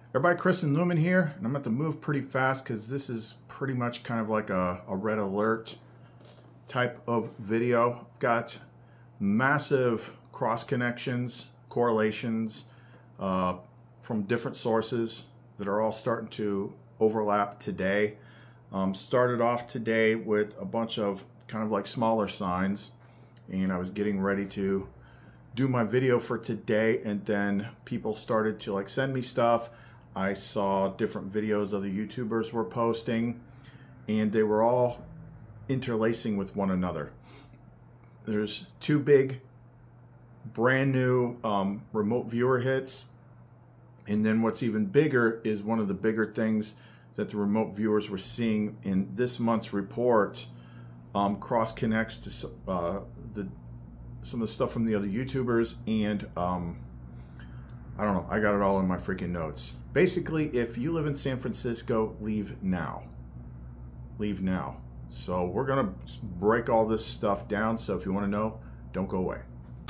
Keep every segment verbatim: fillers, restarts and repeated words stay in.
Everybody, Chris and Lumen here, and I'm about to move pretty fast because this is pretty much kind of like a, a red alert type of video. I've got massive cross connections, correlations uh, from different sources that are all starting to overlap today. Um, started off today with a bunch of kind of like smaller signs, and I was getting ready to do my video for today, and then people started to like send me stuff. I saw different videos other YouTubers were posting, and they were all interlacing with one another. There's two big brand new um, remote viewer hits, and then what's even bigger is one of the bigger things that the remote viewers were seeing in this month's report um, cross connects to uh, the some of the stuff from the other YouTubers, and um, I don't know, I got it all in my freaking notes. Basically, if you live in San Francisco, leave now. Leave now. So we're gonna break all this stuff down, so if you wanna know, don't go away.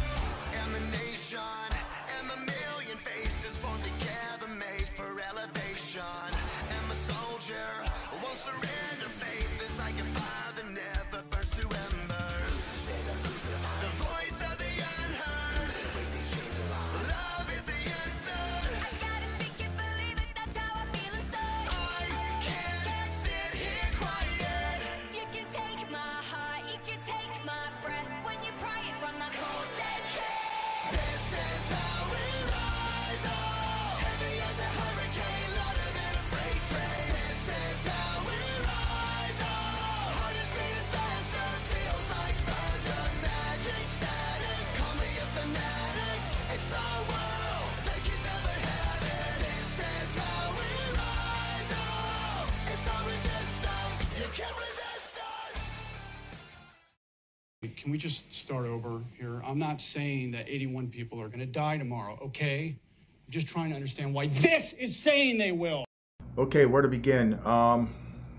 Can we just start over here? I'm not saying that eighty-one people are going to die tomorrow, okay? I'm just trying to understand why this is saying they will. Okay, where to begin? Um,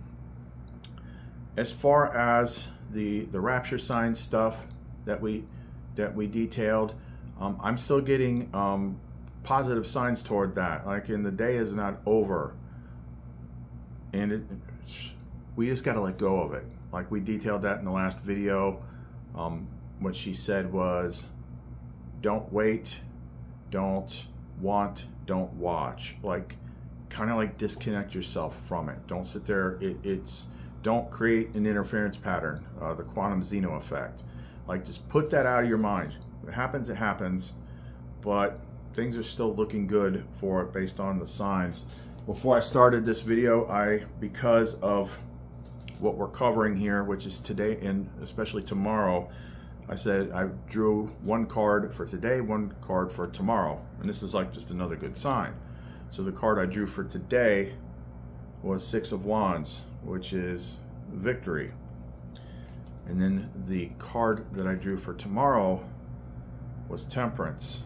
as far as the the rapture sign stuff that we that we detailed, um, I'm still getting um, positive signs toward that. Like, in the day is not over, and it, we just got to let go of it. Like, we detailed that in the last video. Um, what she said was, don't wait, don't want, don't watch. Like, kind of like disconnect yourself from it. Don't sit there. It, it's don't create an interference pattern, uh, the quantum Zeno effect. Like, just put that out of your mind. If it happens, it happens, but things are still looking good for it based on the signs. Before I started this video, I, because of what we're covering here, which is today and especially tomorrow, I said I drew one card for today, one card for tomorrow, and this is like just another good sign. So the card I drew for today was Six of Wands, which is victory, and then the card that I drew for tomorrow was Temperance.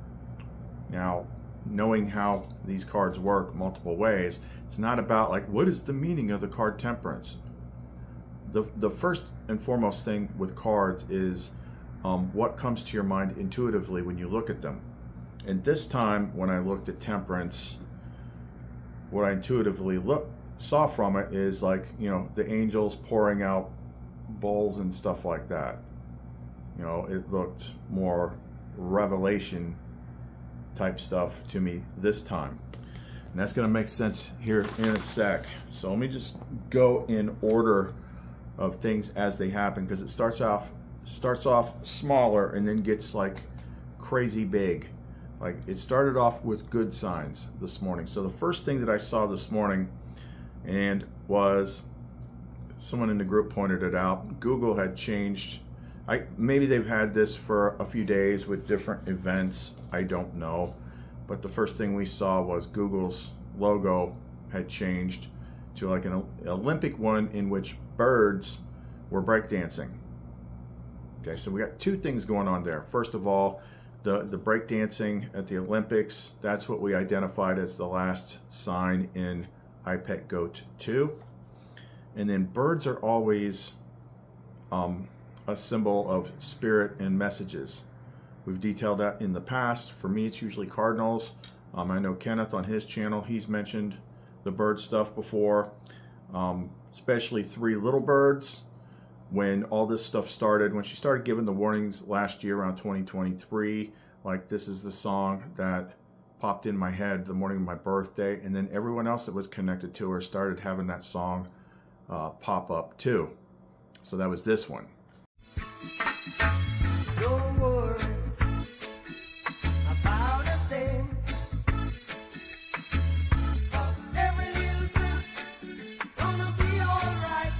Now, knowing how these cards work multiple ways, it's not about like, what is the meaning of the card Temperance? The, the first and foremost thing with cards is um, what comes to your mind intuitively when you look at them. And this time, when I looked at Temperance, what I intuitively look, saw from it is like, you know, the angels pouring out bowls and stuff like that. You know, it looked more revelation type stuff to me this time. And that's going to make sense here in a sec. So let me just go in order of things as they happen, because it starts off starts off smaller and then gets like crazy big. Like, it started off with good signs this morning. So the first thing that I saw this morning, and was someone in the group pointed it out, Google had changed. I maybe they've had this for a few days with different events, I don't know, but the first thing we saw was Google's logo had changed to like an Olympic one in which birds were breakdancing. Okay, so we got two things going on there. First of all, the, the breakdancing at the Olympics, that's what we identified as the last sign in I P E T GOAT two. And then birds are always um, a symbol of spirit and messages. We've detailed that in the past. For me, it's usually cardinals. Um, I know Kenneth on his channel, he's mentioned the bird stuff before, um, especially Three Little Birds. When all this stuff started, when she started giving the warnings last year around twenty twenty-three, like this is the song that popped in my head the morning of my birthday, and then everyone else that was connected to her started having that song uh, pop up too. So that was this one. Don't worry about a thing. Every little thing gonna be all right.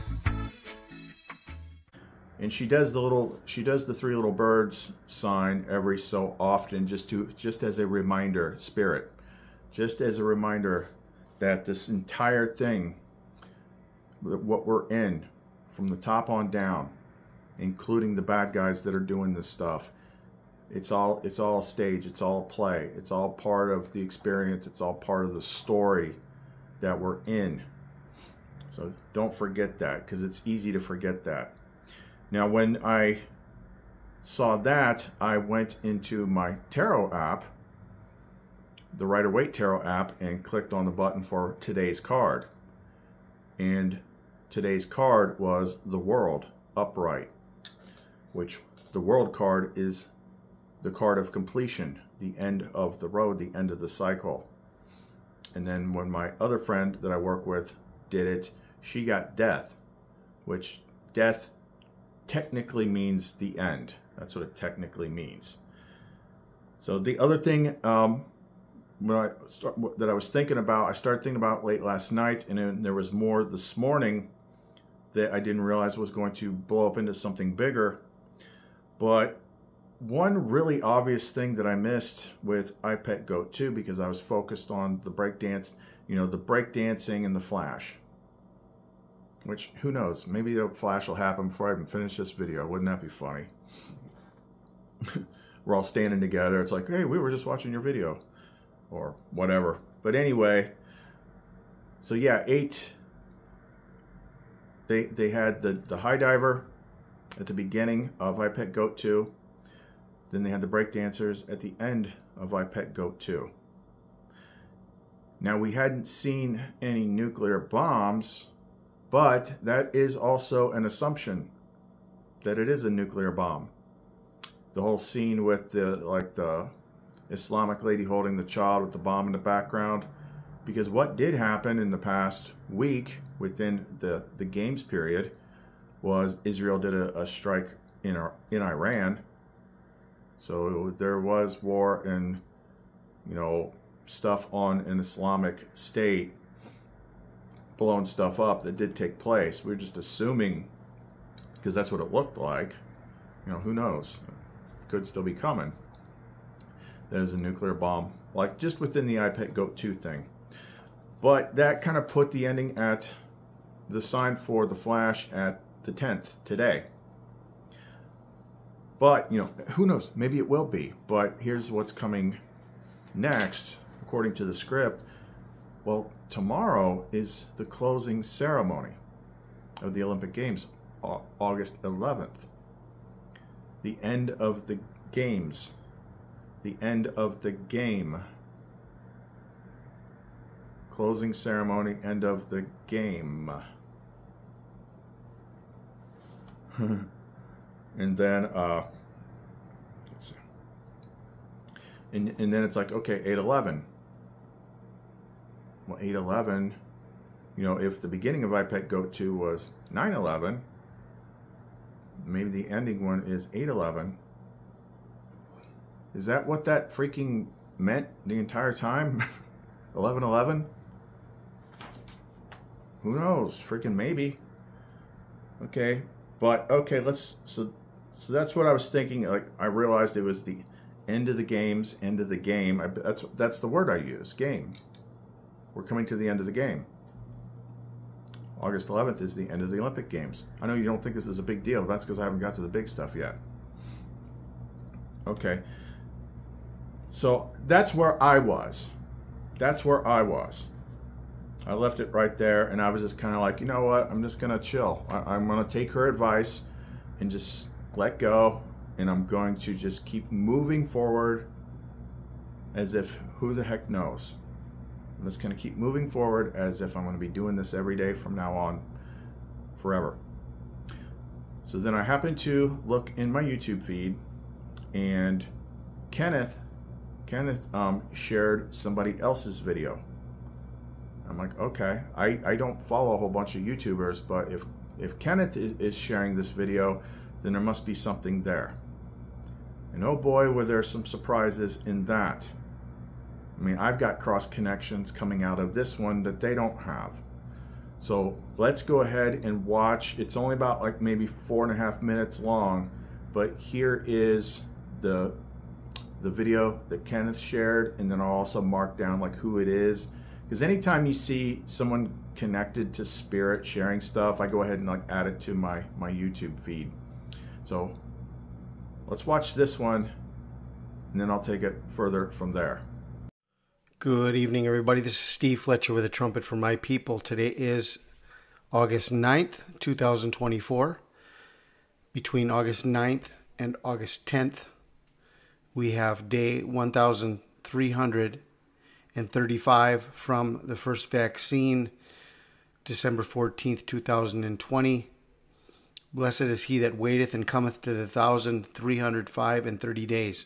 And she does the little, she does the Three Little Birds sign every so often, just to, just as a reminder, spirit, just as a reminder that this entire thing, what we're in, from the top on down, including the bad guys that are doing this stuff, it's all, it's all stage, it's all play, it's all part of the experience, it's all part of the story that we're in. So don't forget that, because it's easy to forget that. Now, when I saw that, I went into my tarot app, the Rider-Waite Tarot app, and clicked on the button for today's card. And today's card was the World Upright, which the World card is the card of completion, the end of the road, the end of the cycle. And then when my other friend that I work with did it, she got Death, which death technically means the end. That's what it technically means. So the other thing um, when I start, that I was thinking about, I started thinking about late last night, and then there was more this morning that I didn't realize was going to blow up into something bigger. But one really obvious thing that I missed with iPetGoat two, because I was focused on the breakdance, you know, the breakdancing and the Flash. Which, who knows, maybe the Flash will happen before I even finish this video. Wouldn't that be funny? We're all standing together. It's like, hey, we were just watching your video. Or whatever. But anyway, so yeah, eight. They, they had the, the high diver at the beginning of iPetGoat two. Then they had the breakdancers at the end of iPetGoat two. Now, we hadn't seen any nuclear bombs, but that is also an assumption that it is a nuclear bomb. The whole scene with the, like the Islamic lady holding the child with the bomb in the background, because what did happen in the past week within the, the games period was Israel did a, a strike in, our, in Iran. So there was war and, you know, stuff on an Islamic state, blowing stuff up that did take place. We're just assuming, because that's what it looked like. You know, who knows? Could still be coming. There's a nuclear bomb, like just within the iPetGoat two thing. But that kind of put the ending at the sign for the Flash at the tenth today. But, you know, who knows? Maybe it will be. But here's what's coming next, according to the script. Well, tomorrow is the closing ceremony of the Olympic Games, August eleventh. The end of the games. The end of the game. Closing ceremony, end of the game. And then, uh, let's see. And, and then it's like, okay, eight eleven. Well, eight eleven, you know, if the beginning of iPetGoat two was nine eleven, maybe the ending one is eight eleven. Is that what that freaking meant the entire time? eleven eleven? Who knows? Freaking maybe. Okay, but okay, let's, so, so that's what I was thinking. Like, I realized it was the end of the games, end of the game. I, that's, that's the word I use, game. We're coming to the end of the game. August eleventh is the end of the Olympic Games. I know you don't think this is a big deal. That's because I haven't got to the big stuff yet. Okay. So that's where I was. That's where I was. I left it right there, and I was just kind of like, you know what? I'm just going to chill. I, I'm going to take her advice and just let go, and I'm going to just keep moving forward as if who the heck knows? I'm just going to keep moving forward as if I'm going to be doing this every day from now on forever. So then I happened to look in my YouTube feed, and Kenneth Kenneth um, shared somebody else's video. I'm like, okay, I, I don't follow a whole bunch of YouTubers, but if, if Kenneth is, is sharing this video, then there must be something there. And oh boy, were there some surprises in that. I mean, I've got cross connections coming out of this one that they don't have. So let's go ahead and watch. It's only about like maybe four and a half minutes long, but here is the the video that Kenneth shared, and then I'll also mark down like who it is, because anytime you see someone connected to Spirit sharing stuff, I go ahead and like add it to my my YouTube feed. So let's watch this one, and then I'll take it further from there. Good evening, everybody. This is Steve Fletcher with a trumpet for my people. Today is August ninth, two thousand twenty-four. Between August ninth and August tenth, we have day one thousand three hundred thirty-five from the first vaccine, December fourteenth, two thousand twenty. Blessed is he that waiteth and cometh to the thousand three hundred five and thirty days.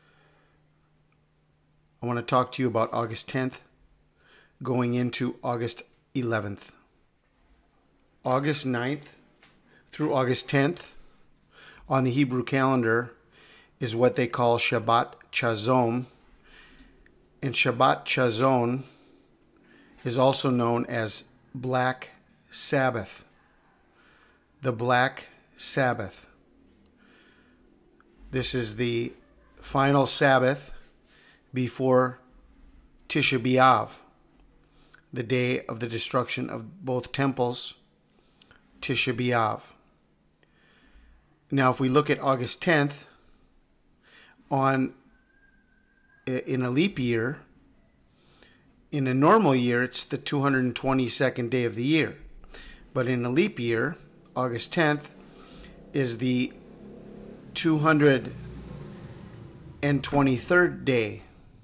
I want to talk to you about August tenth going into August eleventh. August ninth through August tenth on the Hebrew calendar is what they call Shabbat Chazon. And Shabbat Chazon is also known as Black Sabbath. The Black Sabbath. This is the final Sabbath before Tisha B'Av, the day of the destruction of both temples, Tisha B'Av. Now, if we look at August tenth, on in a leap year, in a normal year, it's the two hundred twenty-second day of the year. But in a leap year, August tenth is the two hundred twenty-third day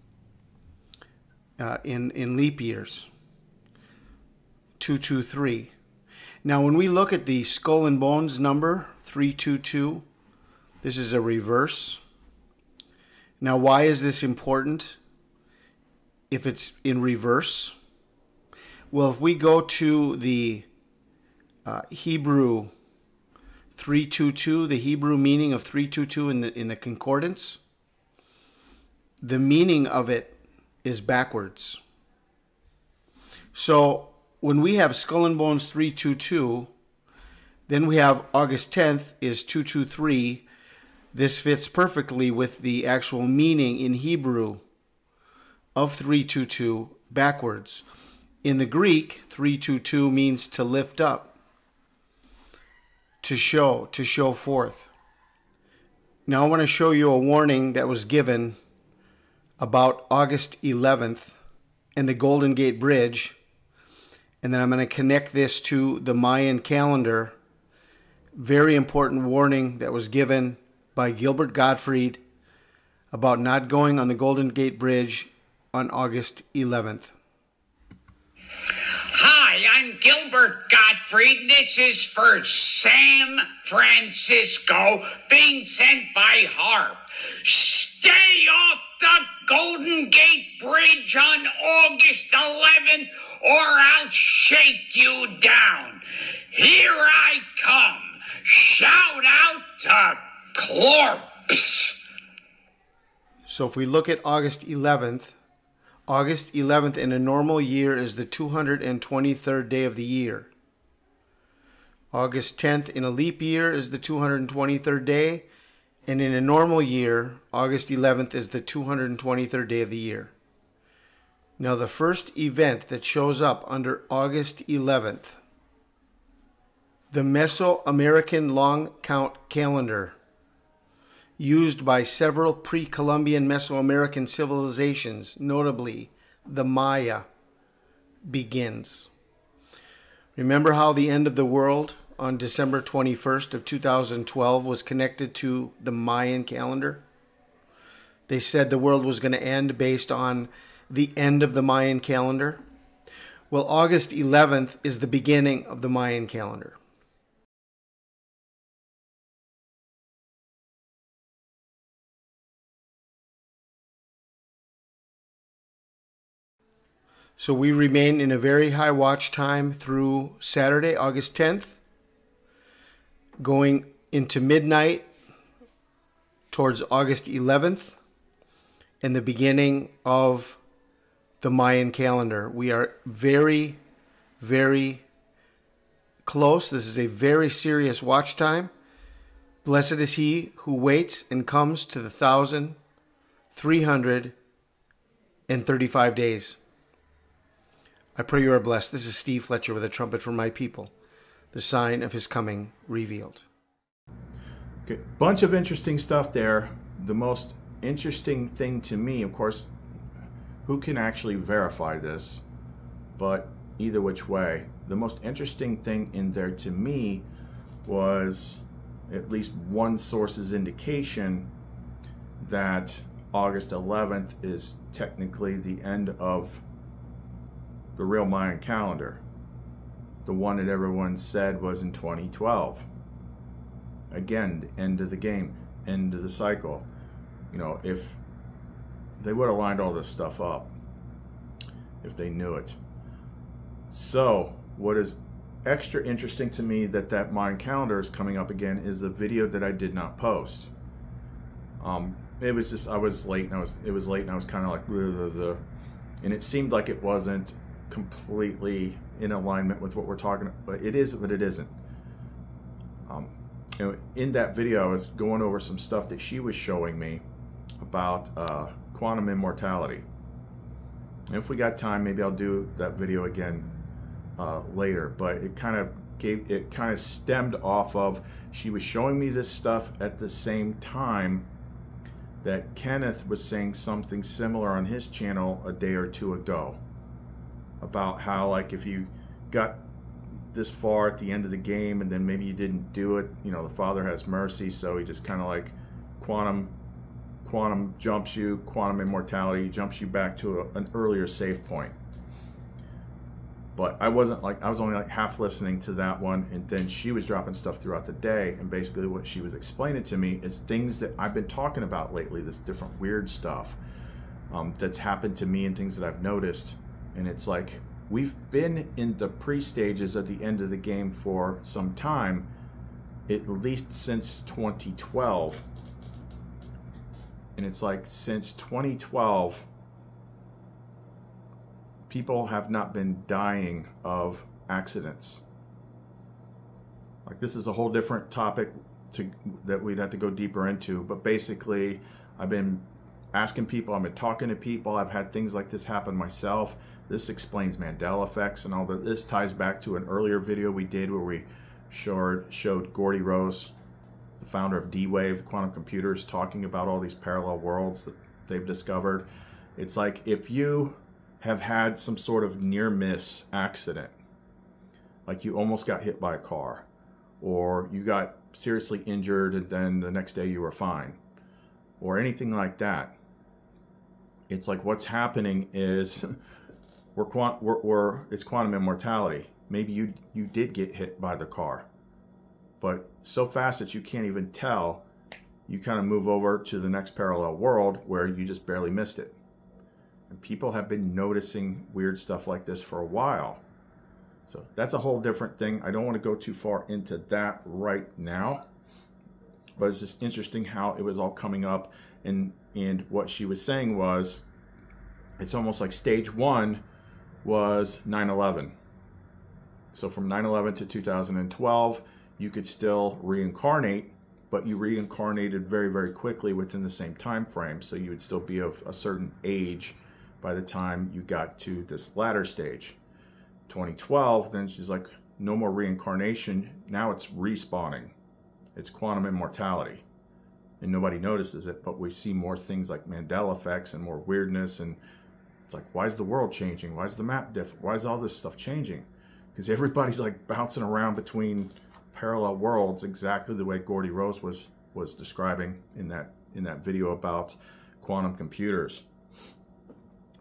uh, in, in leap years, two two three. Now, when we look at the skull and bones number, three two two, this is a reverse. Now, why is this important if it's in reverse? Well, if we go to the uh, Hebrew three two two, the Hebrew meaning of three two two in the in the concordance, the meaning of it is backwards. So when we have skull and bones three two two, then we have August tenth is two two three. This fits perfectly with the actual meaning in Hebrew of three two two backwards. In the Greek, three two two means to lift up, to show, to show forth. Now I want to show you a warning that was given about August eleventh and the Golden Gate Bridge, and then I'm going to connect this to the Mayan calendar. Very important warning that was given by Gilbert Gottfried about not going on the Golden Gate Bridge on August eleventh. Hi, I'm Gilbert Gottfried. This is for San Francisco, being sent by Harp. Stay off the Golden Gate Bridge on August eleventh, or I'll shake you down. Here I come. Shout out to Clorps. So if we look at August eleventh, August eleventh in a normal year is the two hundred twenty-third day of the year. August tenth in a leap year is the two hundred twenty-third day. And in a normal year, August eleventh is the two hundred twenty-third day of the year. Now the first event that shows up under August eleventh, the Mesoamerican long count calendar, used by several pre-Columbian Mesoamerican civilizations, notably the Maya, begins. Remember how the end of the world on December twenty-first of two thousand twelve was connected to the Mayan calendar? They said the world was going to end based on the end of the Mayan calendar? Well, August eleventh is the beginning of the Mayan calendar. So we remain in a very high watch time through Saturday, August tenth, going into midnight towards August eleventh, and the beginning of the Mayan calendar. We are very, very close. This is a very serious watch time. Blessed is he who waits and comes to the thousand three hundred and thirty-five days. I pray you are blessed. This is Steve Fletcher with a trumpet for my people, the sign of his coming revealed. Okay, bunch of interesting stuff there. The most interesting thing to me, of course, who can actually verify this, but either which way, the most interesting thing in there to me was at least one source's indication that August eleventh is technically the end of the real Mayan calendar. The one that everyone said was in twenty twelve. Again, the end of the game, end of the cycle. You know, if they would have lined all this stuff up, if they knew it. So, what is extra interesting to me that that Mayan calendar is coming up again is the video that I did not post. Um, it was just, I was late and I was, it was late and I was kind of like, blah, blah, blah. And it seemed like it wasn't completely in alignment with what we're talking about, but it is, but it isn't. Um, you know, in that video, I was going over some stuff that she was showing me about uh, quantum immortality. And if we got time, maybe I'll do that video again uh, later. But it kind of gave, it kind of stemmed off of, she was showing me this stuff at the same time that Kenneth was saying something similar on his channel a day or two ago. About how, like, if you got this far at the end of the game and then maybe you didn't do it, you know, the Father has mercy, so he just kind of like quantum quantum jumps you, quantum immortality jumps you back to a, an earlier save point. But I wasn't like, I was only like half listening to that one, and then she was dropping stuff throughout the day, and basically what she was explaining to me is things that I've been talking about lately, this different weird stuff um, that's happened to me and things that I've noticed. And it's like, we've been in the pre-stages of the end of the game for some time, at least since twenty twelve. And it's like, since twenty twelve, people have not been dying of accidents. Like, this is a whole different topic to, that we'd have to go deeper into. But basically, I've been asking people, I've been talking to people, I've had things like this happen myself. This explains Mandela effects and all that. This ties back to an earlier video we did where we showed, showed Gordy Rose, the founder of D-Wave, the quantum computers, talking about all these parallel worlds that they've discovered. It's like, if you have had some sort of near-miss accident, like you almost got hit by a car, or you got seriously injured and then the next day you were fine, or anything like that, it's like what's happening is we're, quant we're, we're it's quantum immortality. Maybe you you did get hit by the car, but so fast that you can't even tell, you kind of move over to the next parallel world where you just barely missed it. And people have been noticing weird stuff like this for a while. So that's a whole different thing. I don't want to go too far into that right now, but it's just interesting how it was all coming up. And and what she was saying was, it's almost like stage one was nine eleven. So from nine eleven to two thousand twelve, you could still reincarnate, but you reincarnated very, very quickly within the same time frame. So you would still be of a certain age by the time you got to this latter stage. twenty twelve, then she's like, no more reincarnation. Now it's respawning. It's quantum immortality. And nobody notices it, but we see more things like Mandela effects and more weirdness. And it's like, why is the world changing? Why is the map different? Why is all this stuff changing? Because everybody's like bouncing around between parallel worlds, exactly the way Gordy Rose was was describing in that in that video about quantum computers.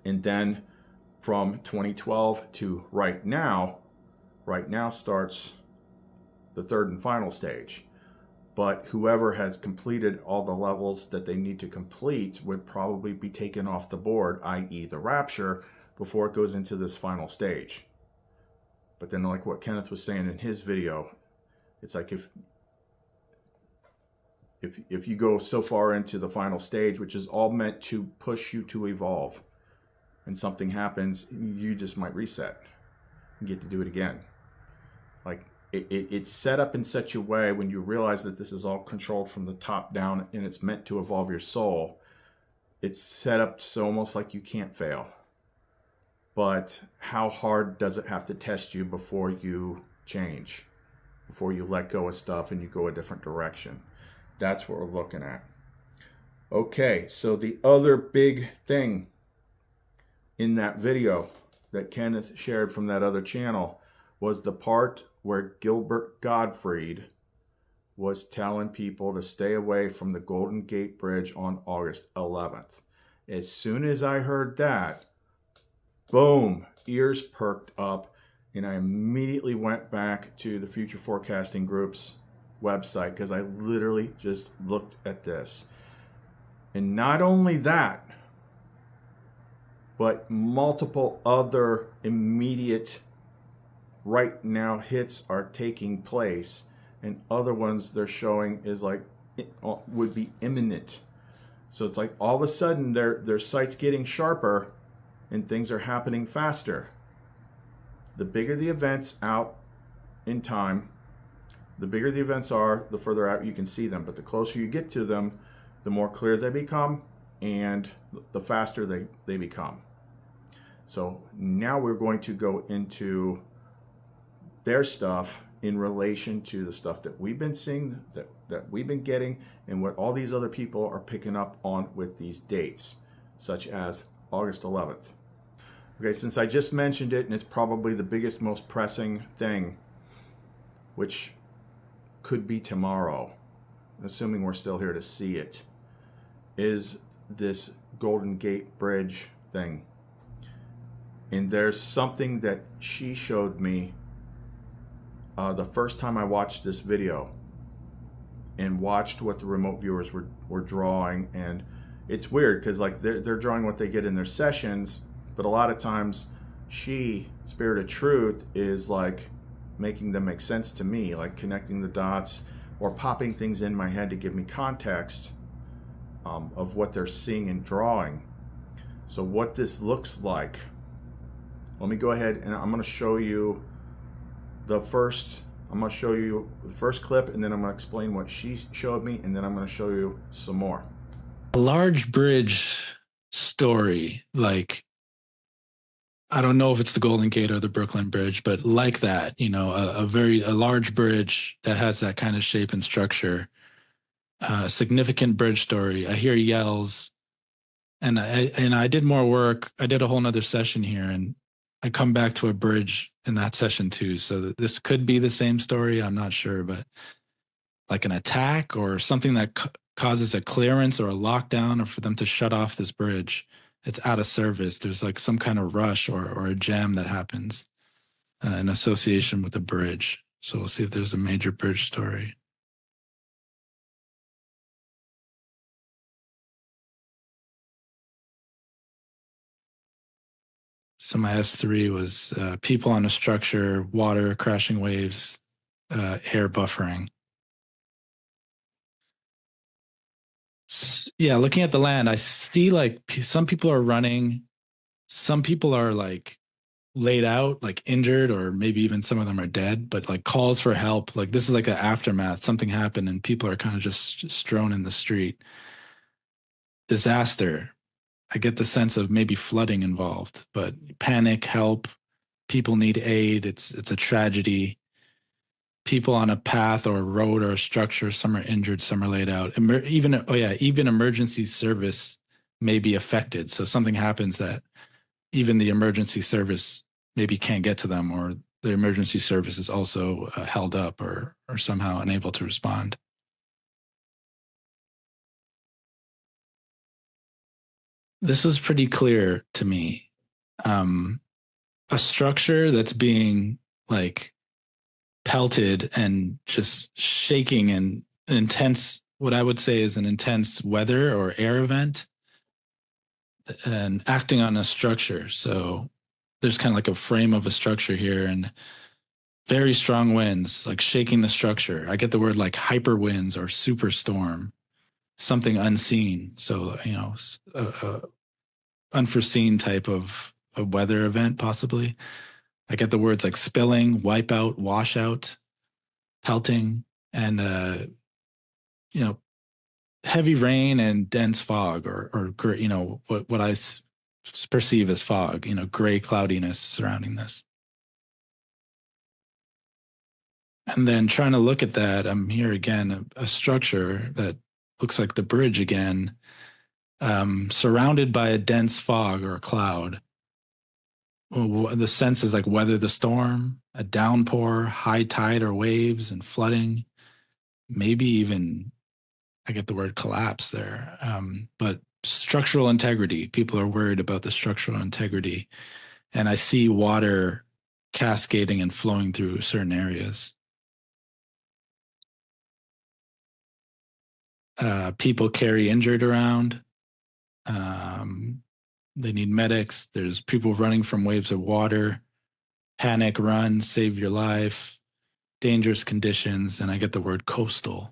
And then from twenty twelve to right now, right now starts the third and final stage. But whoever has completed all the levels that they need to complete would probably be taken off the board, that is the Rapture, before it goes into this final stage. But then, like what Kenneth was saying in his video, it's like if if if you go so far into the final stage, which is all meant to push you to evolve, and something happens, you just might reset and get to do it again. Like it, it, it's set up in such a way when you realize that this is all controlled from the top down and it's meant to evolve your soul. It's set up so almost like you can't fail. But how hard does it have to test you before you change, before you let go of stuff and you go a different direction? That's what we're looking at. Okay, so the other big thing in that video that Kenneth shared from that other channel was the part where Gilbert Gottfried was telling people to stay away from the Golden Gate Bridge on August eleventh. As soon as I heard that, boom, ears perked up, and I immediately went back to the Future Forecasting Group's website because I literally just looked at this. And not only that, but multiple other immediate right now hits are taking place, and other ones they're showing is like it would be imminent. So it's like all of a sudden their their sight's getting sharper and things are happening faster. The bigger the events out in time, the bigger the events are, the further out you can see them. But the closer you get to them, the more clear they become and the faster they, they become. So now we're going to go into their stuff in relation to the stuff that we've been seeing, that, that we've been getting, and what all these other people are picking up on with these dates, such as August eleventh. Okay, since I just mentioned it, and it's probably the biggest, most pressing thing, which could be tomorrow, assuming we're still here to see it, is this Golden Gate Bridge thing. And there's something that she showed me uh, the first time I watched this video and watched what the remote viewers were, were drawing. And it's weird because like they're, they're drawing what they get in their sessions, but a lot of times she, Spirit of Truth, is like making them make sense to me, like connecting the dots or popping things in my head to give me context um, of what they're seeing and drawing. So what this looks like, let me go ahead and I'm going to show you the first, I'm going to show you the first clip, and then I'm going to explain what she showed me, and then I'm going to show you some more. A large bridge story, like, I don't know if it's the Golden Gate or the Brooklyn Bridge, but like that, you know, a, a very, a large bridge that has that kind of shape and structure, a uh, significant bridge story. I hear yells, and I, and I did more work. I did a whole nother session here, and I come back to a bridge in that session too. So that this could be the same story. I'm not sure, but like an attack or something that ca- causes a clearance or a lockdown, or for them to shut off this bridge. It's out of service. There's like some kind of rush or, or a jam that happens uh, in association with the bridge. So we'll see if there's a major bridge story. So my S three was uh, people on a structure, water, crashing waves, uh, air buffering. Yeah, looking at the land, I see like some people are running, some people are like laid out, like injured, or maybe even some of them are dead, but like calls for help. Like this is like an aftermath. Something happened and people are kind of just strewn in the street. Disaster. I get the sense of maybe flooding involved, but panic, help, people need aid. It's it's a tragedy. People on a path or a road or a structure, some are injured, some are laid out. Emer- even, oh yeah, even emergency service may be affected. So something happens that even the emergency service maybe can't get to them, or the emergency service is also uh, held up or, or somehow unable to respond. this was pretty clear to me. Um, a structure that's being like pelted and just shaking in an intense, what I would say is an intense weather or air event, and acting on a structure. So there's kind of like a frame of a structure here, and very strong winds, like shaking the structure. I get the word like hyper winds or superstorm, something unseen. So, you know, a, a unforeseen type of a weather event, possibly. I get the words like spilling, wipeout, washout, pelting, and, uh, you know, heavy rain and dense fog, or, or you know, what, what I s- perceive as fog, you know, gray cloudiness surrounding this. And then trying to look at that, I'm here again, a, a structure that looks like the bridge again, um, surrounded by a dense fog or a cloud. Well, the sense is like weather the storm, a downpour, high tide or waves and flooding, maybe even, I get the word collapse there. Um, but structural integrity, people are worried about the structural integrity. And I see water cascading and flowing through certain areas. Uh, people carry injured around. Um, they need medics. There's people running from waves of water. Panic, run, save your life. Dangerous conditions. And I get the word coastal.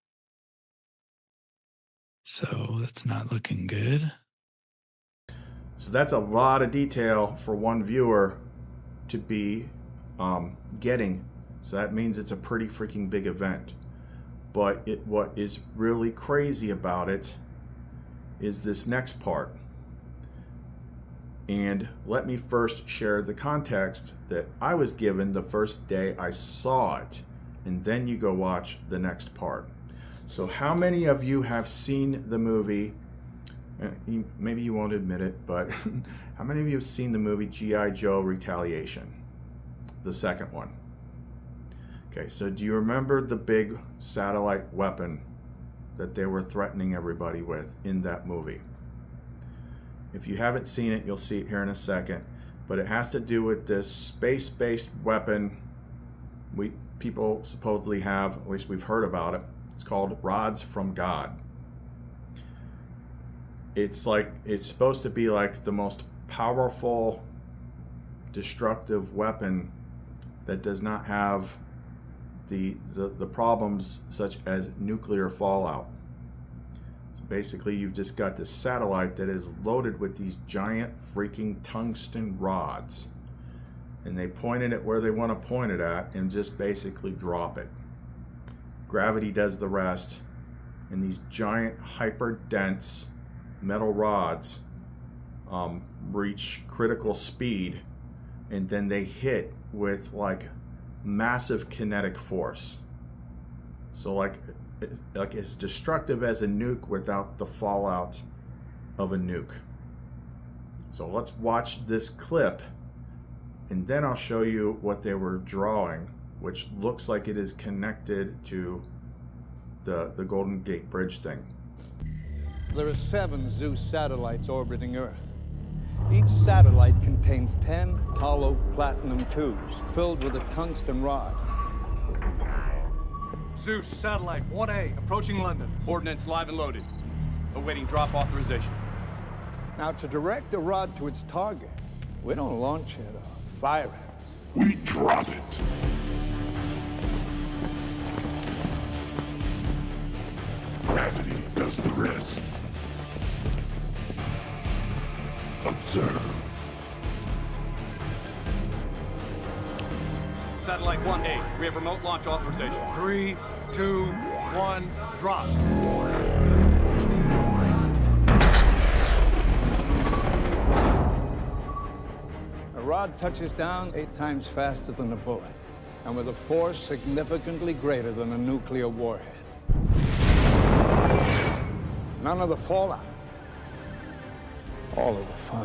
So that's not looking good. So that's a lot of detail for one viewer to be um, getting. So that means it's a pretty freaking big event. But it, what is really crazy about it is this next part. And let me first share the context that I was given the first day I saw it. And then you go watch the next part. So how many of you have seen the movie? Maybe you won't admit it, but how many of you have seen the movie G I Joe Retaliation? The second one. Okay, so do you remember the big satellite weapon that they were threatening everybody with in that movie? If you haven't seen it, you'll see it here in a second. But it has to do with this space-based weapon we people supposedly have, at least we've heard about it. It's called rods from God. It's like, it's supposed to be like the most powerful, destructive weapon that does not have The, the, the problems such as nuclear fallout. So basically you've just got this satellite that is loaded with these giant freaking tungsten rods, and they point it at where they want to point it at and just basically drop it. Gravity does the rest, and these giant hyper dense metal rods um, reach critical speed, and then they hit with like massive kinetic force. So like, like it's destructive as a nuke without the fallout of a nuke. So let's watch this clip, and then I'll show you what they were drawing, which looks like it is connected to the, the Golden Gate Bridge thing. There are seven Zeus satellites orbiting Earth. Each satellite contains ten hollow platinum tubes filled with a tungsten rod. Zeus, satellite one A, approaching London. Ordnance live and loaded. Awaiting drop authorization. Now, to direct the rod to its target, we don't launch it or fire it. We drop it. Gravity does the rest. Observe. Satellite one A, we have remote launch authorization. Three, two, one, drop. A rod touches down eight times faster than a bullet, and with a force significantly greater than a nuclear warhead. None of the fallout. All of the fun.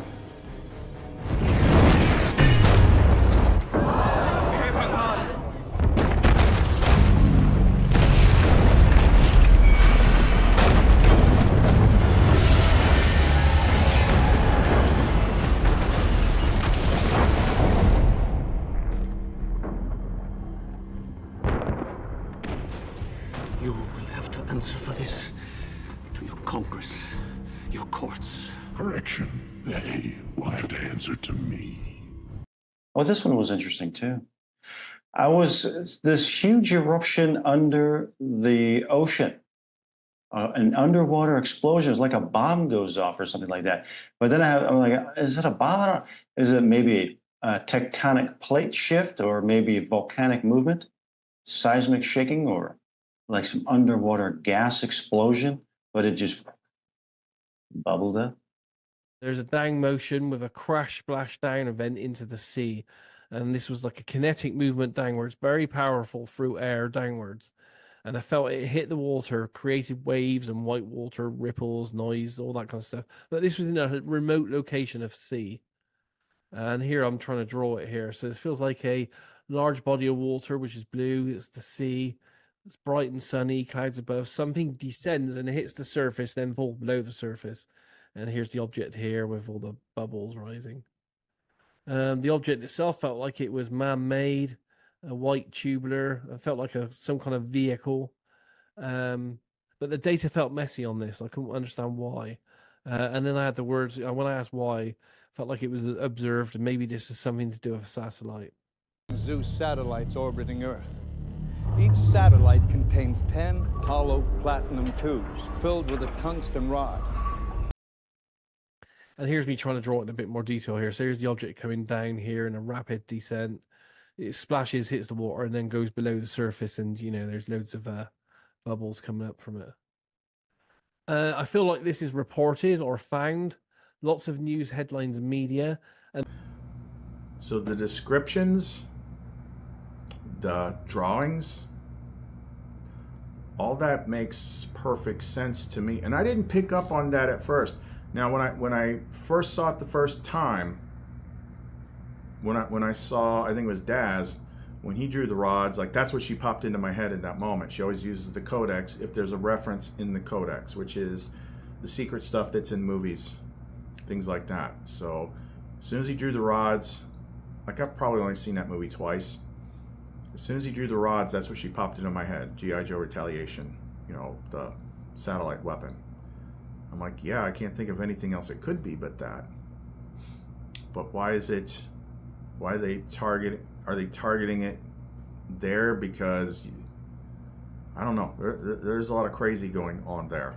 answer for this to your Congress, your courts. Correction. They will have to answer to me. Well, this one was interesting too. I was this huge eruption under the ocean, uh, an underwater explosion. It's like a bomb goes off or something like that. But then I have, I'm like, is it a bomb? I don't, is it maybe a tectonic plate shift or maybe volcanic movement, seismic shaking, or like some underwater gas explosion? But it just bubbled up. There's a down motion with a crash splashdown event into the sea. And this was like a kinetic movement downwards, very powerful through air downwards. And I felt it hit the water, created waves and white water, ripples, noise, all that kind of stuff. But this was in a remote location of sea. And here I'm trying to draw it here. So it feels like a large body of water, which is blue. It's the sea. It's bright and sunny, clouds above. Something descends and hits the surface, then falls below the surface. And here's the object here with all the bubbles rising. Um, the object itself felt like it was man-made, a white tubular. It felt like a some kind of vehicle. Um, but the data felt messy on this. I couldn't understand why. Uh, and then I had the words, when I asked why, felt like it was observed. Maybe this is something to do with a satellite. Zeus satellites orbiting Earth. Each satellite contains ten hollow platinum tubes filled with a tungsten rod. And here's me trying to draw it in a bit more detail here. So here's the object coming down here in a rapid descent. It splashes, hits the water, and then goes below the surface. And, you know, there's loads of uh, bubbles coming up from it. Uh, I feel like this is reported or found. Lots of news headlines and media. And so the descriptions, the drawings, all that makes perfect sense to me. And I didn't pick up on that at first. Now, when I when I first saw it the first time, when I when I saw, I think it was Daz, when he drew the rods, like that's what she popped into my head in that moment. She always uses the codex if there's a reference in the codex, which is the secret stuff that's in movies, things like that. So as soon as he drew the rods, like I've probably only seen that movie twice. As soon as he drew the rods, that's what she popped into my head. G I Joe Retaliation, you know, the satellite weapon. I'm like, yeah, I can't think of anything else it could be but that. But why is it, why are they target, are they targeting it there? Because, I don't know, there, there's a lot of crazy going on there.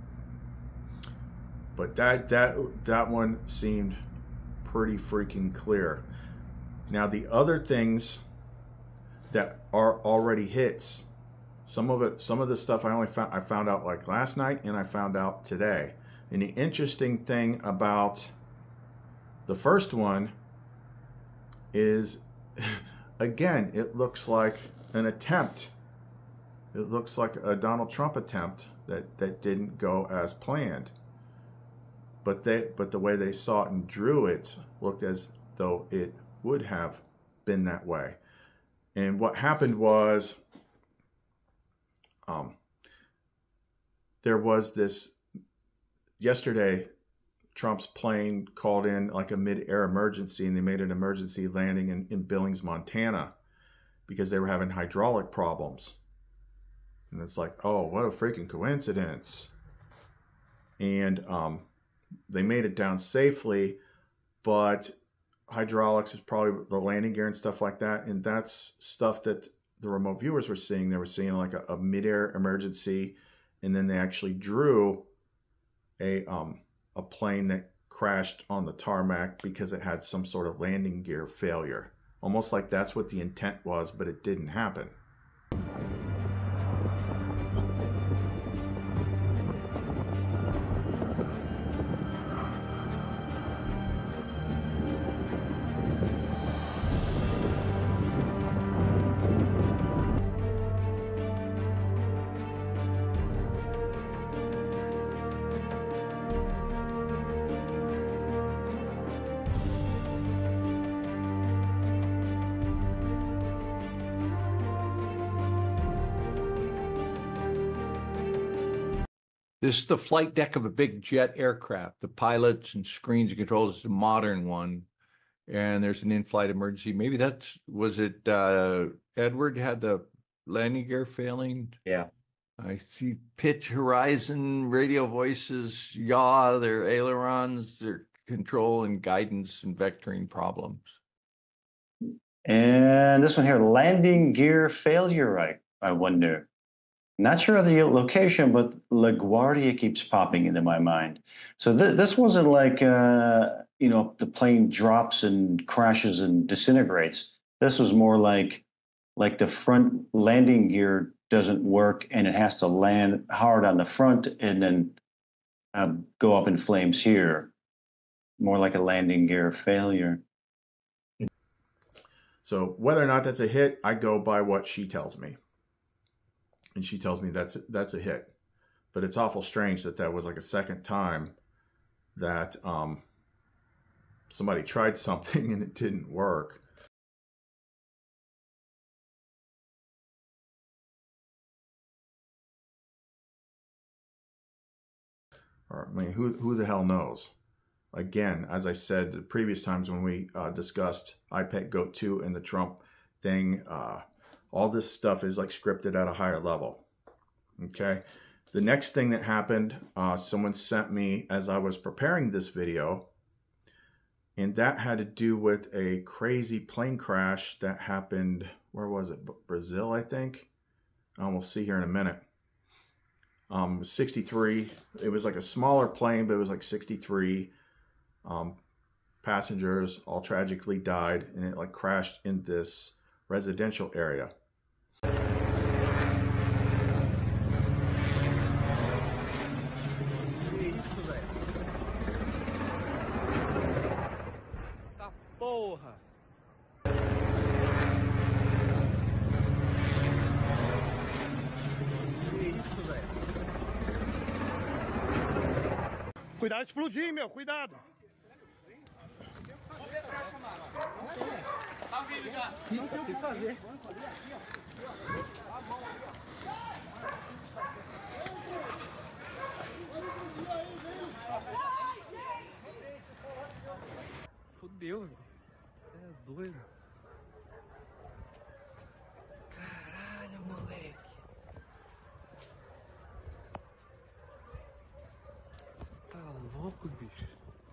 But that, that, that one seemed pretty freaking clear. Now the other things that are already hits, Some of it, some of the stuff I only found, I found out like last night, and I found out today. And the interesting thing about the first one is, again, it looks like an attempt. It looks like a Donald Trump attempt that that didn't go as planned. But they, but the way they saw it and drew it looked as though it would have been that way. And what happened was, Um, there was this, yesterday, Trump's plane called in like a mid-air emergency, and they made an emergency landing in, in Billings, Montana, because they were having hydraulic problems. And it's like, oh, what a freaking coincidence. And um, they made it down safely, but hydraulics is probably the landing gear and stuff like that. And that's stuff that the remote viewers were seeing. They were seeing like a, a mid-air emergency, and then they actually drew a um, a plane that crashed on the tarmac because it had some sort of landing gear failure. Almost like that's what the intent was, but it didn't happen. This is the flight deck of a big jet aircraft. The pilots and screens and controls is a modern one. And there's an in-flight emergency. Maybe that's, was it uh, Edward had the landing gear failing? Yeah. I see pitch horizon, radio voices, yaw, their ailerons, their control and guidance and vectoring problems. And this one here, landing gear failure, I, I wonder. Not sure of the location, but LaGuardia keeps popping into my mind. So th this wasn't like, uh, you know, the plane drops and crashes and disintegrates. This was more like, like the front landing gear doesn't work and it has to land hard on the front and then uh, go up in flames here. More like a landing gear failure. So whether or not that's a hit, I go by what she tells me. And she tells me that's that's a hit. But it's awful strange that that was like a second time that um, somebody tried something and it didn't work. Or, I mean, who, who the hell knows? Again, as I said the previous times when we uh, discussed iPet Goat two and the Trump thing, uh, all this stuff is like scripted at a higher level. Okay. The next thing that happened, uh, someone sent me as I was preparing this video, and that had to do with a crazy plane crash that happened, where was it? Brazil, I think. Um, we'll see here in a minute. Um, sixty-three, it was like a smaller plane, but it was like sixty-three um, passengers all tragically died, and it like crashed in this residential area. Porra! Cuidado, explodir, meu, cuidado! Tá vindo já. Não tem o que fazer. Fudeu, meu. É doido. Caralho, moleque. Tá louco, bicho.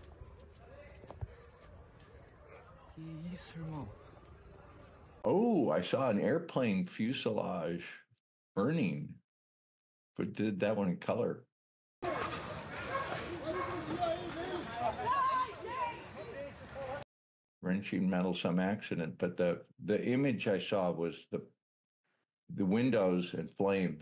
Que isso, irmão? Oh, I saw an airplane fuselage burning, but did that one in color. Wrenching metal, some accident, but the the image I saw was the the windows and flames.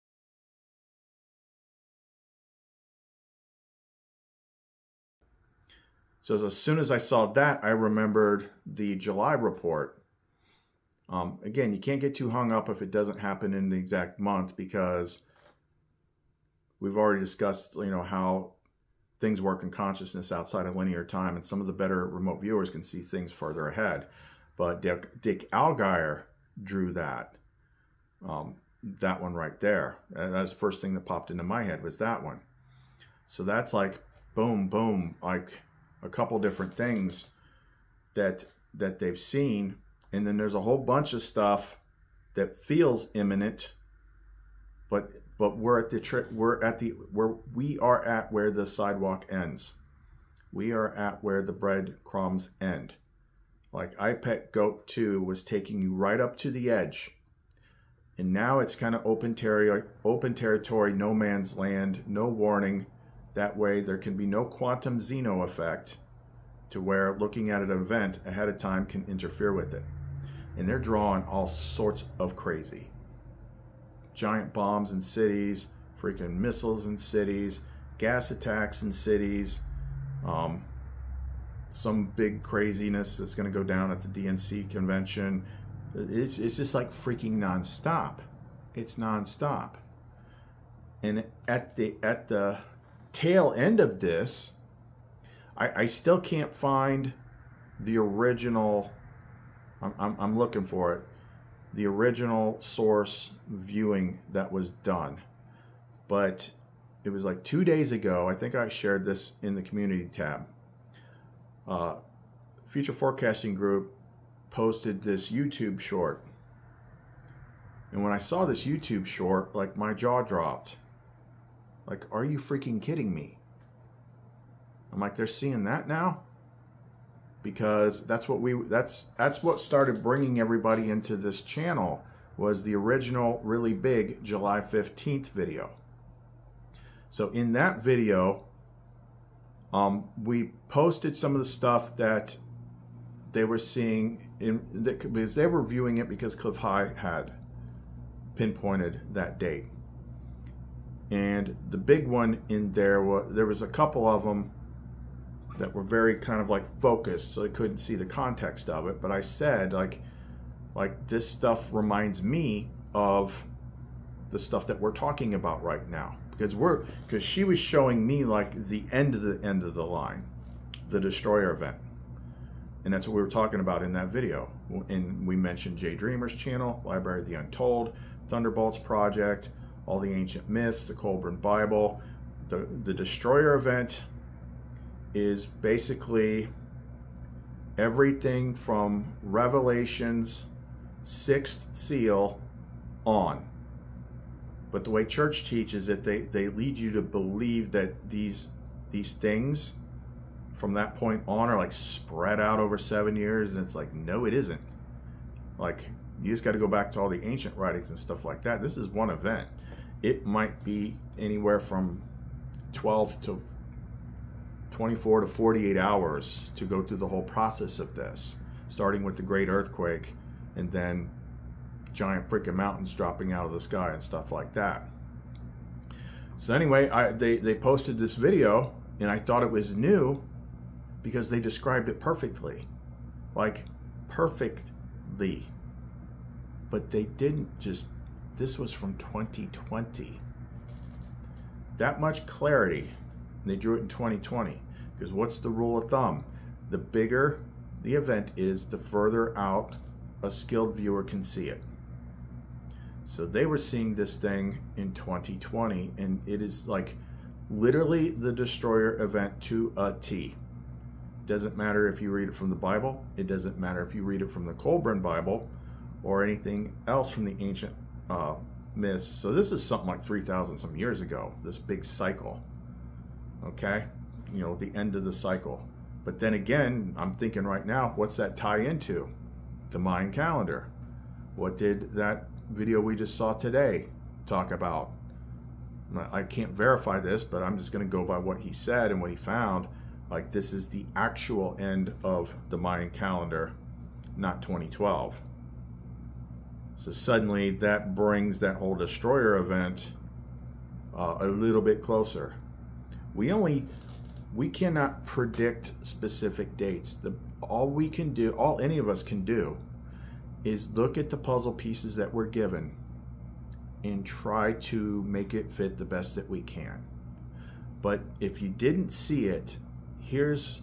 So as soon as I saw that, I remembered the July report. Um, again, you can't get too hung up if it doesn't happen in the exact month, because we've already discussed, you know, how things work in consciousness outside of linear time, and some of the better remote viewers can see things further ahead. But Dick, Dick Allgaier drew that, um, that one right there. And that's the first thing that popped into my head was that one. So that's like boom, boom, like a couple different things that that they've seen. And then there's a whole bunch of stuff that feels imminent, but but we're at the tri we're at the where we are at where the sidewalk ends. We are at where the breadcrumbs end. Like iPet Goat two was taking you right up to the edge, and now it's kind of open territory, open territory, no man's land, no warning. That way there can be no quantum Xeno effect to where looking at an event ahead of time can interfere with it. And they're drawing all sorts of crazy. Giant bombs in cities, freaking missiles in cities, gas attacks in cities, um, some big craziness that's going to go down at the D N C convention. It's, it's just like freaking nonstop. It's nonstop. And at the, at the tail end of this, I, I still can't find the original. I'm, I'm, I'm looking for it. The original source viewing that was done. But it was like two days ago. I think I shared this in the community tab. Uh, Future Forecasting Group posted this YouTube short And when I saw this YouTube short, like my jaw dropped. Like, are you freaking kidding me? I'm like, they're seeing that now? Because that's what we that's that's what started bringing everybody into this channel, was the original really big July fifteenth video. So in that video, um, we posted some of the stuff that they were seeing in that, because they were viewing it because Cliff High had pinpointed that date. And the big one in there was, there was a couple of them that were very kind of like focused, so I couldn't see the context of it. But I said, like, like this stuff reminds me of the stuff that we're talking about right now, because we're because she was showing me like the end of the end of the line, the destroyer event, and that's what we were talking about in that video. And we mentioned Jay Dreamer's channel, Library of the Untold, Thunderbolts Project, all the ancient myths, the Colburn Bible. The the destroyer event is basically everything from Revelation's sixth seal on. But the way church teaches it, they, they lead you to believe that these these things from that point on are like spread out over seven years, and it's like, no, it isn't. Like, you just got to go back to all the ancient writings and stuff like that. This is one event. It might be anywhere from twelve to twenty-four to forty-eight hours to go through the whole process of this, starting with the great earthquake and then giant freaking mountains dropping out of the sky and stuff like that. So anyway, I, they, they posted this video, and I thought it was new because they described it perfectly. Like, perfectly. But they didn't just, this was from twenty twenty. That much clarity, and they drew it in twenty twenty. Because what's the rule of thumb? The bigger the event is, the further out a skilled viewer can see it. So they were seeing this thing in twenty twenty, and it is like literally the destroyer event to a T. Doesn't matter if you read it from the Bible. It doesn't matter if you read it from the Colburn Bible or anything else from the ancient uh, myths. So this is something like three thousand some years ago, this big cycle. Okay? You know, the end of the cycle. But then again, I'm thinking right now, what's that tie into? The Mayan calendar. What did that video we just saw today talk about? I can't verify this, but I'm just going to go by what he said and what he found. Like, this is the actual end of the Mayan calendar, not twenty twelve. So suddenly that brings that whole destroyer event uh, a little bit closer. We only, we cannot predict specific dates. The, all we can do, all any of us can do, is look at the puzzle pieces that we're given and try to make it fit the best that we can. But if you didn't see it, here's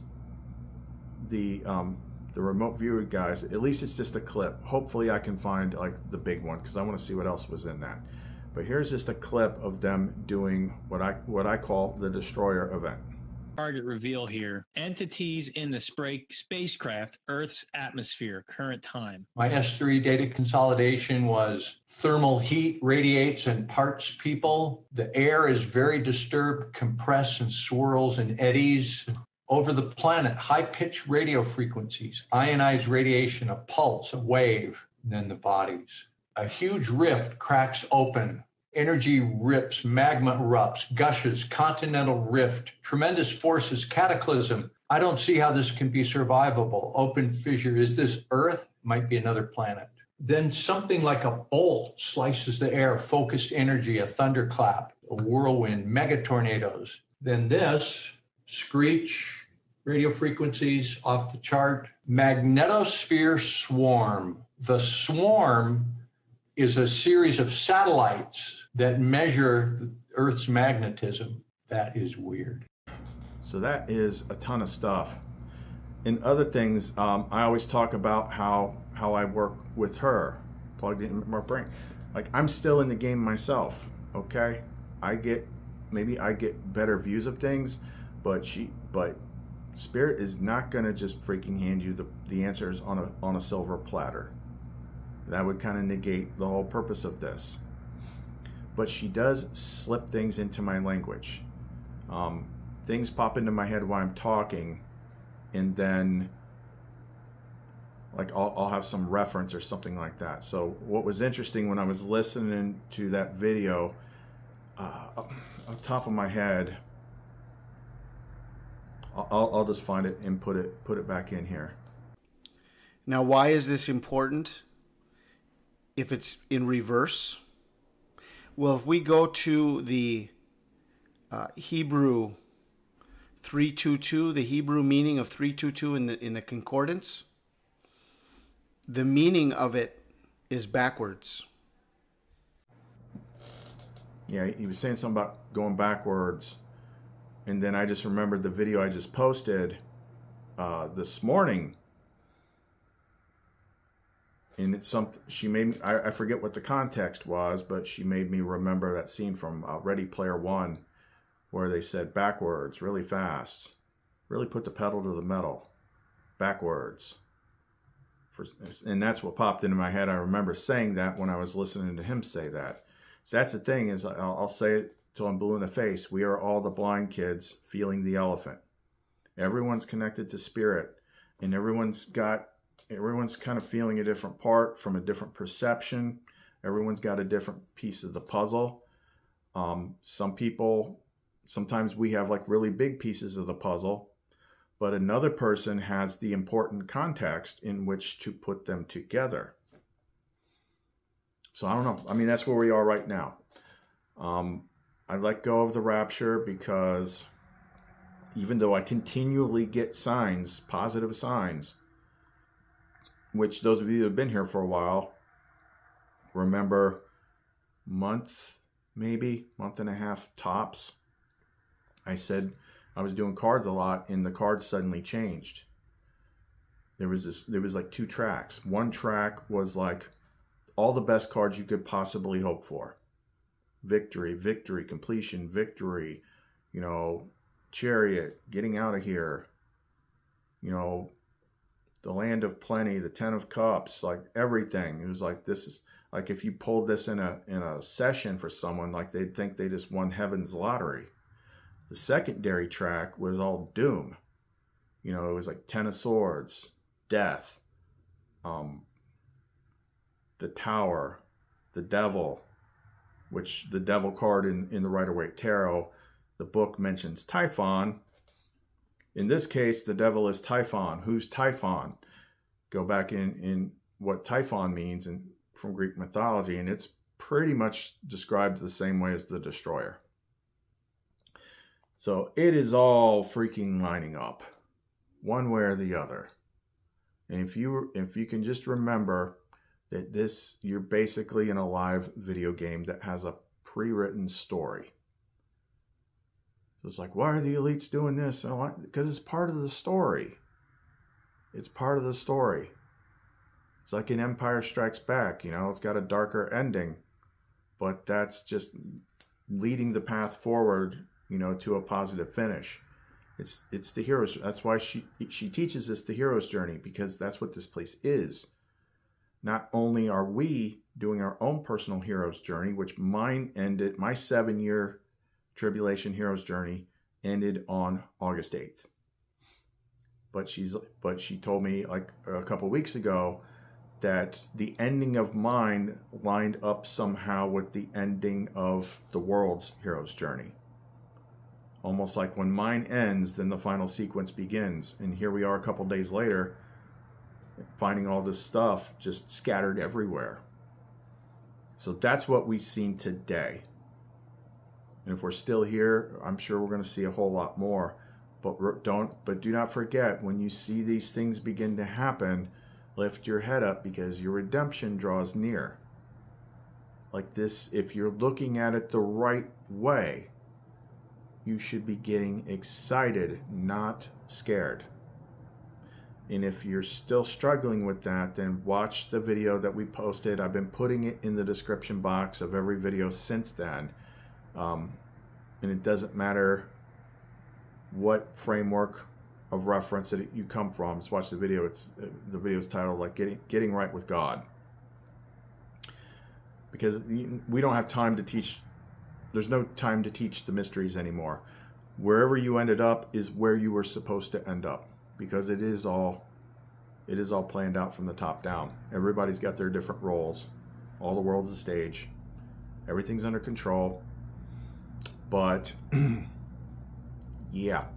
the um, the remote viewer guys. At least it's just a clip. Hopefully I can find like the big one, because I want to see what else was in that. But here's just a clip of them doing what I what I call the destroyer event. Target reveal here. Entities in the spray spacecraft, Earth's atmosphere, current time. My S three data consolidation was thermal heat radiates and parts people. The air is very disturbed, compressed and swirls and eddies. Over the planet, high-pitched radio frequencies, ionized radiation, a pulse, a wave, and then the bodies. A huge rift cracks open. Energy rips, magma erupts, gushes, continental rift, tremendous forces, cataclysm. I don't see how this can be survivable. Open fissure. Is this Earth? Might be another planet. Then something like a bolt slices the air, focused energy, a thunderclap, a whirlwind, megatornadoes. Then this, screech, radio frequencies off the chart, magnetosphere swarm. The swarm is a series of satellites that measure Earth's magnetism. That is weird. So that is a ton of stuff. And other things, um, I always talk about how how I work with her, plugged in my brain. Like, I'm still in the game myself, okay? I get, maybe I get better views of things, but she, but Spirit is not gonna just freaking hand you the, the answers on a, on a silver platter. That would kind of negate the whole purpose of this. But she does slip things into my language. Um, things pop into my head while I'm talking, and then like I'll, I'll have some reference or something like that. So what was interesting when I was listening to that video, uh, on top of my head, I'll, I'll just find it and put it put it back in here. Now, why is this important if it's in reverse? Well, if we go to the uh, Hebrew three two two, the Hebrew meaning of three two two in the in the concordance, the meaning of it is backwards. Yeah, he was saying something about going backwards, and then I just remembered the video I just posted uh, this morning. And it's something she made me, I, I forget what the context was, but she made me remember that scene from uh, Ready Player One, where they said backwards really fast, really put the pedal to the metal, backwards. For, and that's what popped into my head. I remember saying that when I was listening to him say that. So that's the thing, is I'll, I'll say it till I'm blue in the face. We are all the blind kids feeling the elephant. Everyone's connected to spirit, and everyone's got Everyone's kind of feeling a different part from a different perception. Everyone's got a different piece of the puzzle. Um, some people, sometimes we have like really big pieces of the puzzle, but another person has the important context in which to put them together. So I don't know. I mean, that's where we are right now. Um, I let go of the rapture because even though I continually get signs, positive signs, which those of you that have been here for a while remember, month, maybe month and a half tops, I said I was doing cards a lot, and the cards suddenly changed. There was this, there was like two tracks. One track was like all the best cards you could possibly hope for. Victory, victory, completion, victory, you know, Chariot, getting out of here, you know, the Land of Plenty, the Ten of Cups, like everything. It was like, this is like, if you pulled this in a in a session for someone, like they'd think they just won heaven's lottery. The secondary track was all doom. You know, it was like Ten of Swords, death, um, the Tower, the Devil, which the Devil card in, in the Rider-Waite Tarot, the book mentions Typhon. In this case, the devil is Typhon. Who's Typhon? Go back in, in what Typhon means in, from Greek mythology, and it's pretty much described the same way as the destroyer. So it is all freaking lining up, one way or the other. And if you if you can just remember that this, you're basically in a live video game that has a pre-written story. It's like, why are the elites doing this? Because it's part of the story. It's part of the story. It's like in Empire Strikes Back, you know, it's got a darker ending, but that's just leading the path forward, you know, to a positive finish. It's it's the hero's. That's why she she teaches us the hero's journey, because that's what this place is. Not only are we doing our own personal hero's journey, which mine ended, my seven-year Tribulation Hero's Journey ended on August eighth. But she's but she told me like a couple weeks ago that the ending of mine lined up somehow with the ending of the world's hero's journey. Almost like when mine ends, then the final sequence begins. And here we are a couple days later, finding all this stuff just scattered everywhere. So that's what we've seen today. And if we're still here, I'm sure we're going to see a whole lot more. But don't, but do not forget, when you see these things begin to happen, lift your head up, because your redemption draws near. Like this, if you're looking at it the right way, you should be getting excited, not scared. And if you're still struggling with that, then watch the video that we posted. I've been putting it in the description box of every video since then. Um, and it doesn't matter what framework of reference that you come from. Just watch the video. It's the video is titled like getting getting right with God. because we don't have time to teach. There's no time to teach the mysteries anymore. Wherever you ended up is where you were supposed to end up, because it is all it is all planned out from the top down. Everybody's got their different roles. All the world's a stage. Everything's under control. But yeah.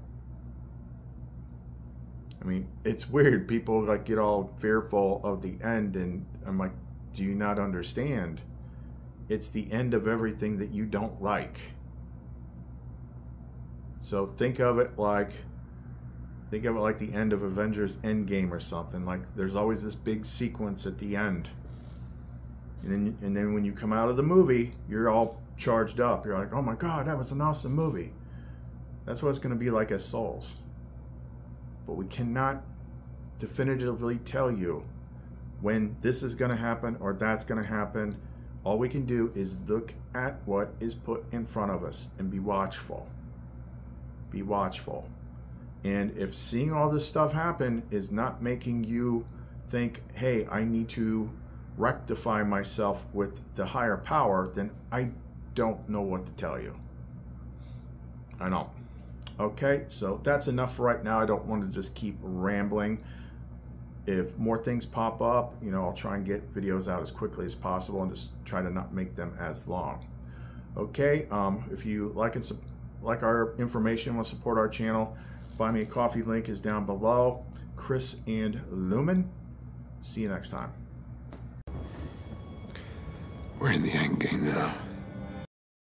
I mean, it's weird. People like get all fearful of the end, and I'm like, do you not understand? It's the end of everything that you don't like. So think of it like think of it like the end of Avengers Endgame or something. Like there's always this big sequence at the end. And then and then when you come out of the movie, you're all charged up. You're like, "Oh my God, that was an awesome movie." That's what it's going to be like as souls. But we cannot definitively tell you when this is going to happen or that's going to happen. All we can do is look at what is put in front of us and be watchful. Be watchful. And if seeing all this stuff happen is not making you think, hey, I need to rectify myself with the higher power, then I don't know what to tell you. I don't. Okay, so that's enough for right now. I don't want to just keep rambling. If more things pop up, you know, I'll try and get videos out as quickly as possible and just try to not make them as long. Okay, um, if you like and like our information, want to support our channel, Buy Me a Coffee link is down below. Chris and Lumen. See you next time. We're in the end game now.